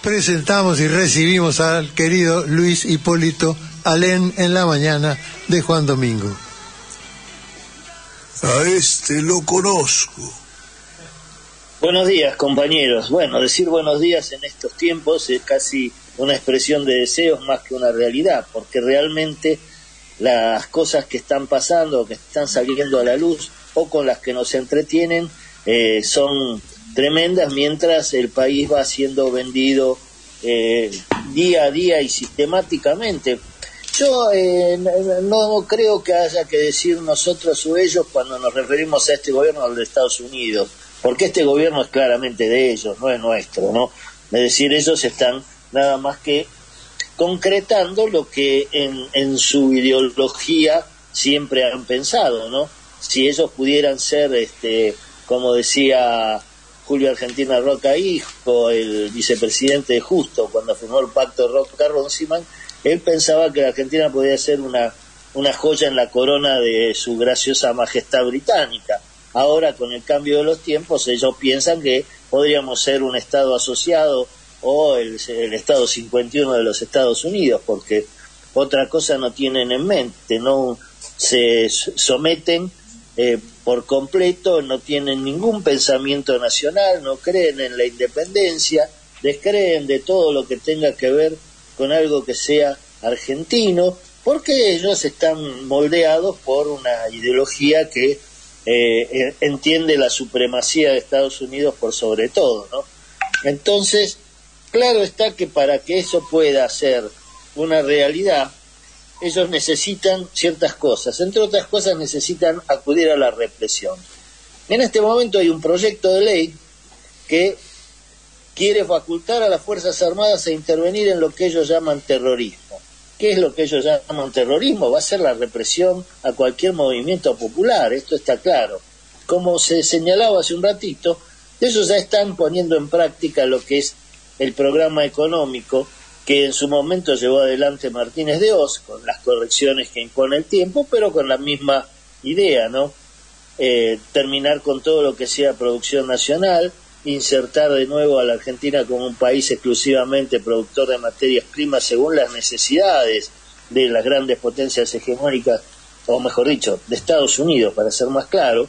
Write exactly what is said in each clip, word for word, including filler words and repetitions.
presentamos y recibimos al querido Luis Hipólito Alén en la mañana de Juan Domingo. A este lo conozco. Buenos días, compañeros. Bueno, decir buenos días en estos tiempos es casi una expresión de deseos más que una realidad, porque realmente las cosas que están pasando, que están saliendo a la luz, o con las que nos entretienen, eh, son tremendas, mientras el país va siendo vendido eh, día a día y sistemáticamente. Yo eh, no creo que haya que decir nosotros o ellos cuando nos referimos a este gobierno de Estados Unidos, porque este gobierno es claramente de ellos, no es nuestro, ¿no? Es decir, ellos están nada más que concretando lo que en, en su ideología siempre han pensado, ¿no? Si ellos pudieran ser, este, como decía Julio Argentina Roca Hijo, el vicepresidente de Justo, cuando firmó el pacto de Roca-Runciman, él pensaba que la Argentina podía ser una, una joya en la corona de su graciosa majestad británica. Ahora, con el cambio de los tiempos, ellos piensan que podríamos ser un Estado asociado o el, el Estado cincuenta y uno de los Estados Unidos, porque otra cosa no tienen en mente, no se someten eh, por completo, no tienen ningún pensamiento nacional, no creen en la independencia, descreen de todo lo que tenga que ver con algo que sea argentino, porque ellos están moldeados por una ideología que eh, entiende la supremacía de Estados Unidos por sobre todo, ¿no? Entonces, claro está que para que eso pueda ser una realidad, ellos necesitan ciertas cosas, entre otras cosas necesitan acudir a la represión. En este momento hay un proyecto de ley que quiere facultar a las Fuerzas Armadas a intervenir en lo que ellos llaman terrorismo. ¿Qué es lo que ellos llaman terrorismo? Va a ser la represión a cualquier movimiento popular, esto está claro. Como se señalaba hace un ratito, ellos ya están poniendo en práctica lo que es el programa económico que en su momento llevó adelante Martínez de Hoz, con las correcciones que impone el tiempo, pero con la misma idea, ¿no? Eh, terminar con todo lo que sea producción nacional, insertar de nuevo a la Argentina como un país exclusivamente productor de materias primas según las necesidades de las grandes potencias hegemónicas, o mejor dicho, de Estados Unidos, para ser más claro,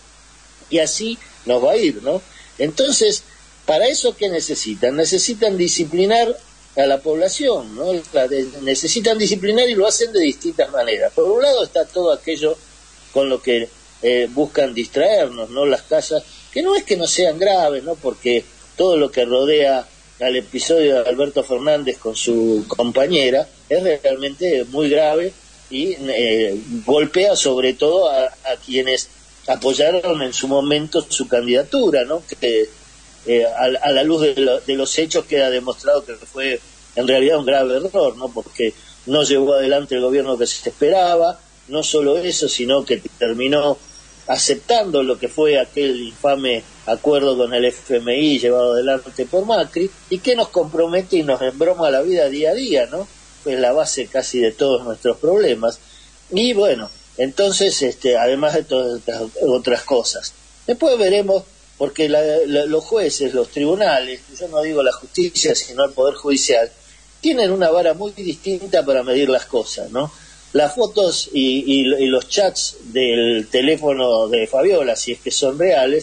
y así nos va a ir, ¿no? Entonces, ¿para eso qué necesitan? Necesitan disciplinar a la población, ¿no? La de, necesitan disciplinar y lo hacen de distintas maneras. Por un lado está todo aquello con lo que eh, buscan distraernos, ¿no? Las casas, que no es que no sean graves, ¿no? Porque todo lo que rodea al episodio de Alberto Fernández con su compañera es realmente muy grave y eh, golpea sobre todo a, a quienes apoyaron en su momento su candidatura, ¿no? Que eh, a, a la luz de, lo, de los hechos queda demostrado que fue en realidad un grave error, ¿no? Porque no llevó adelante el gobierno que se esperaba, no solo eso, sino que terminó aceptando lo que fue aquel infame acuerdo con el F M I llevado adelante por Macri, y que nos compromete y nos embroma la vida día a día, ¿no? Es la base casi de todos nuestros problemas. Y bueno, entonces, este, además de todas estas otras cosas. Después veremos, porque la, la, los jueces, los tribunales, yo no digo la justicia, sino el Poder Judicial, tienen una vara muy distinta para medir las cosas, ¿no? Las fotos y, y, y los chats del teléfono de Fabiola, si es que son reales,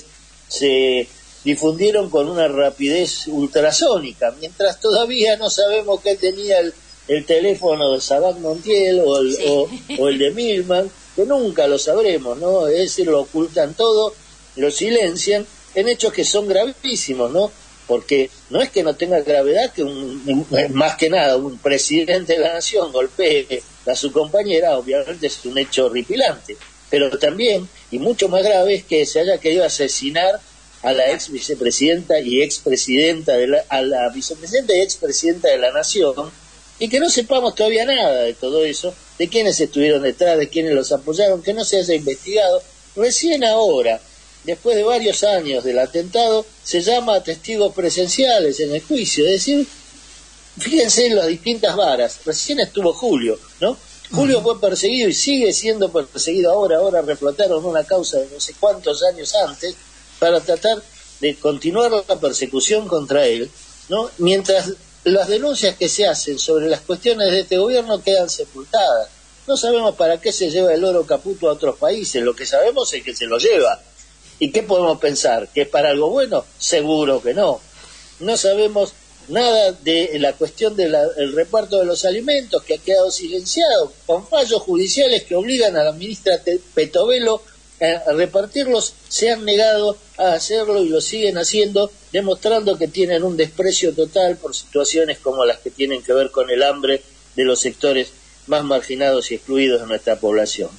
se difundieron con una rapidez ultrasónica, mientras todavía no sabemos qué tenía el, el teléfono de Sabat Montiel o el, sí. o, o el de Milman, que nunca lo sabremos, ¿no? Es decir, lo ocultan todo, lo silencian, en hechos que son gravísimos, ¿no? Porque no es que no tenga gravedad que un, más que nada un presidente de la nación golpee a su compañera, obviamente es un hecho horripilante, pero también, y mucho más grave, es que se haya querido asesinar a la ex vicepresidenta y expresidenta de la, a la vicepresidenta y expresidenta de la nación, y que no sepamos todavía nada de todo eso, de quiénes estuvieron detrás, de quiénes los apoyaron, que no se haya investigado. Recién ahora, después de varios años del atentado, se llama a testigos presenciales en el juicio. Es decir, fíjense en las distintas varas. Recién estuvo Julio, ¿no? Julio fue perseguido y sigue siendo perseguido ahora. Ahora reflotaron una causa de no sé cuántos años antes para tratar de continuar la persecución contra él. ¿no? Mientras las denuncias que se hacen sobre las cuestiones de este gobierno quedan sepultadas. No sabemos para qué se lleva el oro Caputo a otros países, lo que sabemos es que se lo lleva. ¿Y qué podemos pensar? ¿Que es para algo bueno? Seguro que no. No sabemos nada de la cuestión del reparto de los alimentos, que ha quedado silenciado, con fallos judiciales que obligan a la ministra Petovelo a repartirlos, se han negado a hacerlo y lo siguen haciendo, demostrando que tienen un desprecio total por situaciones como las que tienen que ver con el hambre de los sectores más marginados y excluidos de nuestra población.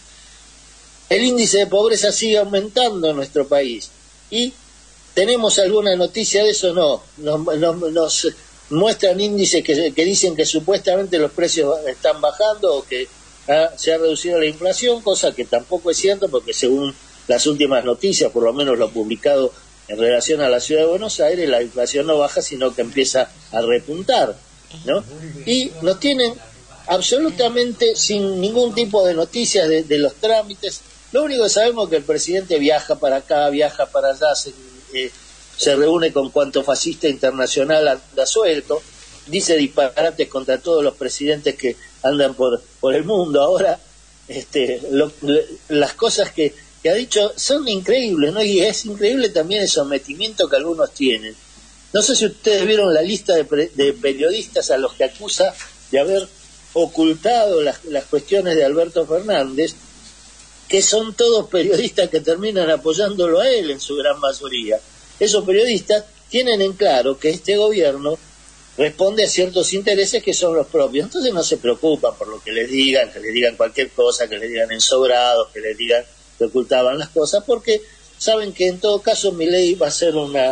El índice de pobreza sigue aumentando en nuestro país y ¿tenemos alguna noticia de eso? No, nos, nos, nos muestran índices que, que dicen que supuestamente los precios están bajando o que ah, se ha reducido la inflación, cosa que tampoco es cierto porque según las últimas noticias, por lo menos lo publicado en relación a la ciudad de Buenos Aires, la inflación no baja sino que empieza a repuntar, ¿no? Y nos tienen absolutamente sin ningún tipo de noticias de, de los trámites. Lo único que sabemos es que el presidente viaja para acá, viaja para allá, se, eh, se reúne con cuanto fascista internacional anda suelto, dice disparates contra todos los presidentes que andan por, por el mundo. Ahora, este, lo, le, las cosas que, que ha dicho son increíbles, ¿no? Y es increíble también el sometimiento que algunos tienen. No sé si ustedes vieron la lista de, pre, de periodistas a los que acusa de haber ocultado las, las cuestiones de Alberto Fernández, que son todos periodistas que terminan apoyándolo a él en su gran mayoría. Esos periodistas tienen en claro que este gobierno responde a ciertos intereses que son los propios, entonces no se preocupan por lo que les digan, que les digan cualquier cosa, que les digan ensobrados, que les digan que ocultaban las cosas, porque saben que en todo caso Milei va a ser una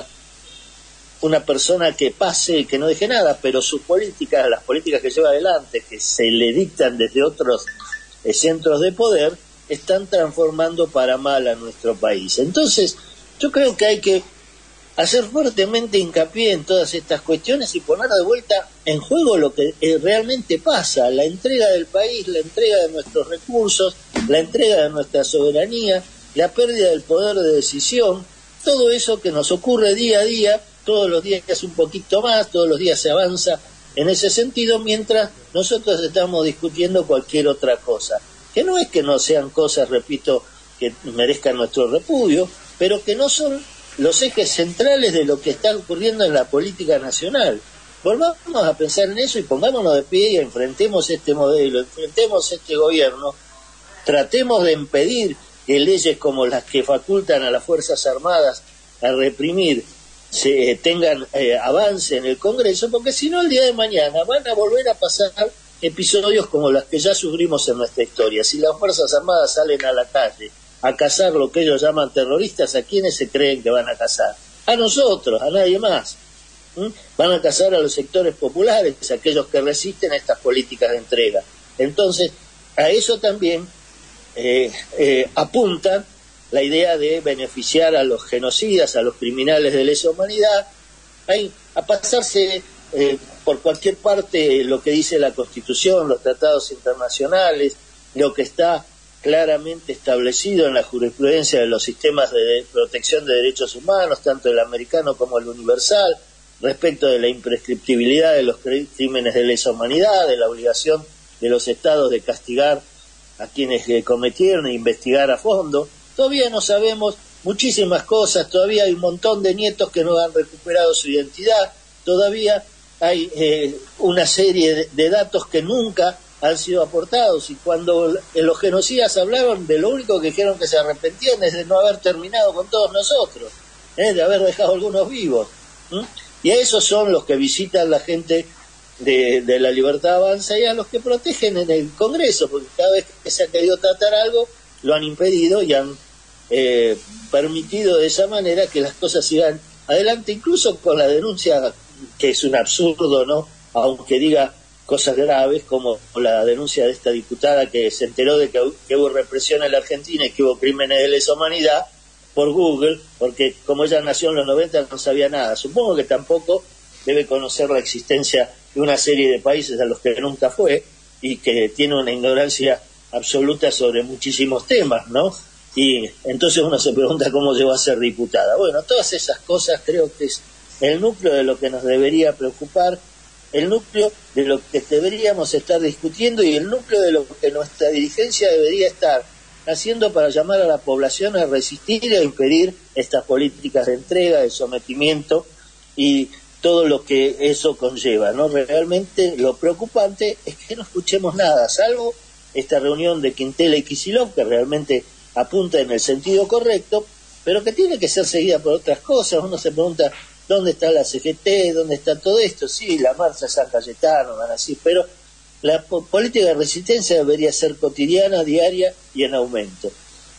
una persona que pase y que no deje nada, pero sus políticas, las políticas que lleva adelante, que se le dictan desde otros eh, centros de poder, están transformando para mal a nuestro país. Entonces, yo creo que hay que hacer fuertemente hincapié en todas estas cuestiones y poner de vuelta en juego lo que eh, realmente pasa, la entrega del país, la entrega de nuestros recursos, la entrega de nuestra soberanía, la pérdida del poder de decisión, todo eso que nos ocurre día a día. Todos los días es un poquito más, todos los días se avanza en ese sentido, mientras nosotros estamos discutiendo cualquier otra cosa. Que no es que no sean cosas, repito, que merezcan nuestro repudio, pero que no son los ejes centrales de lo que está ocurriendo en la política nacional. Volvamos a pensar en eso y pongámonos de pie y enfrentemos este modelo, enfrentemos este gobierno, tratemos de impedir que leyes como las que facultan a las Fuerzas Armadas a reprimir se eh, tengan eh, avance en el Congreso, porque si no el día de mañana van a volver a pasar episodios como los que ya sufrimos en nuestra historia. Si las Fuerzas Armadas salen a la calle a cazar lo que ellos llaman terroristas, ¿a quiénes se creen que van a cazar? A nosotros, a nadie más. ¿Mm? Van a cazar a los sectores populares, a aquellos que resisten a estas políticas de entrega. Entonces, a eso también eh, eh, apuntan la idea de beneficiar a los genocidas, a los criminales de lesa humanidad, hay, a pasarse eh, por cualquier parte lo que dice la Constitución, los tratados internacionales, lo que está claramente establecido en la jurisprudencia de los sistemas de protección de derechos humanos, tanto el americano como el universal, respecto de la imprescriptibilidad de los crímenes de lesa humanidad, de la obligación de los estados de castigar a quienes eh, cometieron e investigar a fondo. Todavía no sabemos muchísimas cosas, todavía hay un montón de nietos que no han recuperado su identidad, todavía hay eh, una serie de, de datos que nunca han sido aportados, y cuando los genocidas hablaban, de lo único que dijeron que se arrepentían es de no haber terminado con todos nosotros, ¿eh? de haber dejado algunos vivos. ¿Mm? Y a esos son los que visitan la gente de, de la Libertad Avanza y a los que protegen en el Congreso, porque cada vez que se ha querido tratar algo, lo han impedido y han eh, permitido de esa manera que las cosas sigan adelante, incluso con la denuncia, que es un absurdo, ¿no? Aunque diga cosas graves, como la denuncia de esta diputada que se enteró de que, que hubo represión en la Argentina y que hubo crímenes de lesa humanidad por Google, porque como ella nació en los noventa no sabía nada. Supongo que tampoco debe conocer la existencia de una serie de países a los que nunca fue y que tiene una ignorancia absoluta sobre muchísimos temas, ¿no? Y entonces uno se pregunta cómo llegó a ser diputada. Bueno, todas esas cosas creo que es el núcleo de lo que nos debería preocupar, el núcleo de lo que deberíamos estar discutiendo y el núcleo de lo que nuestra dirigencia debería estar haciendo para llamar a la población a resistir y a impedir estas políticas de entrega, de sometimiento y todo lo que eso conlleva, ¿no? Realmente lo preocupante es que no escuchemos nada, salvo esta reunión de Quintela y Kicillof, que realmente apunta en el sentido correcto, pero que tiene que ser seguida por otras cosas. Uno se pregunta, ¿dónde está la C G T? ¿Dónde está todo esto? Sí, la marcha de San Cayetano, van así, pero la po- política de resistencia debería ser cotidiana, diaria y en aumento.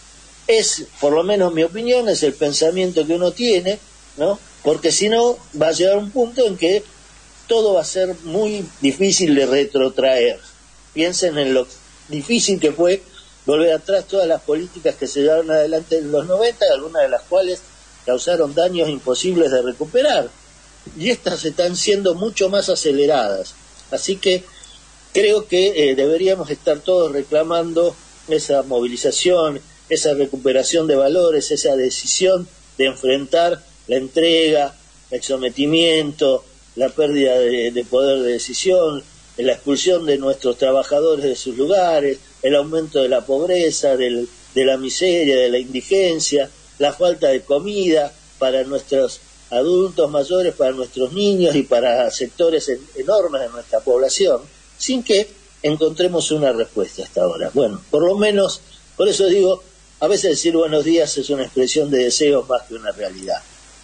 Es, por lo menos mi opinión, es el pensamiento que uno tiene, ¿no? Porque si no, va a llegar un punto en que todo va a ser muy difícil de retrotraer. Piensen en lo difícil que fue volver atrás todas las políticas que se llevaron adelante en los noventa, algunas de las cuales causaron daños imposibles de recuperar. Y estas están siendo mucho más aceleradas. Así que creo que eh, deberíamos estar todos reclamando esa movilización, esa recuperación de valores, esa decisión de enfrentar la entrega, el sometimiento, la pérdida de, de poder de decisión, la expulsión de nuestros trabajadores de sus lugares, el aumento de la pobreza, del, de la miseria, de la indigencia, la falta de comida para nuestros adultos mayores, para nuestros niños y para sectores en, enormes de nuestra población, sin que encontremos una respuesta hasta ahora. Bueno, por lo menos, por eso digo, a veces decir buenos días es una expresión de deseos más que una realidad.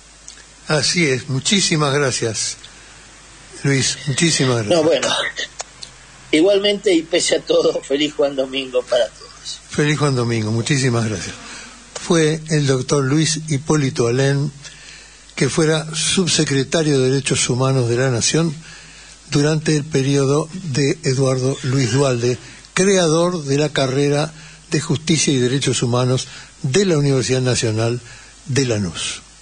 Así es, muchísimas gracias, Luis, muchísimas gracias. No, bueno, igualmente y pese a todo, feliz Juan Domingo para todos. Feliz Juan Domingo, muchísimas gracias. Fue el doctor Luis Hipólito Alén, que fuera subsecretario de Derechos Humanos de la Nación durante el periodo de Eduardo Luis Duhalde, creador de la carrera de Justicia y Derechos Humanos de la Universidad Nacional de Lanús.